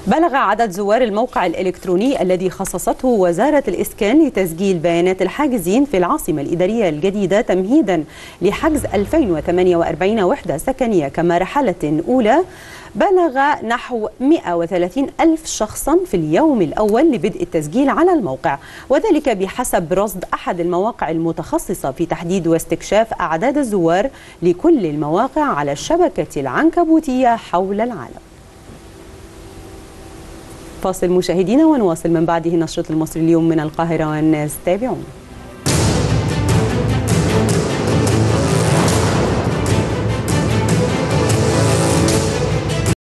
بلغ عدد زوار الموقع الإلكتروني الذي خصصته وزارة الإسكان لتسجيل بيانات الحاجزين في العاصمة الإدارية الجديدة تمهيدا لحجز 2048 وحدة سكنية كمرحلة أولى بلغ نحو 130 ألف شخصا في اليوم الأول لبدء التسجيل على الموقع، وذلك بحسب رصد أحد المواقع المتخصصة في تحديد واستكشاف أعداد الزوار لكل المواقع على الشبكة العنكبوتية حول العالم. فاصل مشاهدينا ونواصل من بعده نشرة المصري اليوم من القاهرة والناس، تابعونا.